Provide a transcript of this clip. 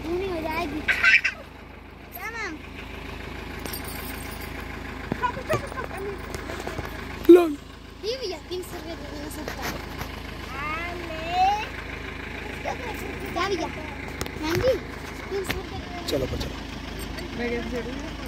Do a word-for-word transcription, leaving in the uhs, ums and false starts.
पूरी हो जाएगी। क्या मैम? ये भैया तीन सौ रुपये दे देना सबका। क्या भैया? मैम जी तीन सौ रुपये। चलो चलो।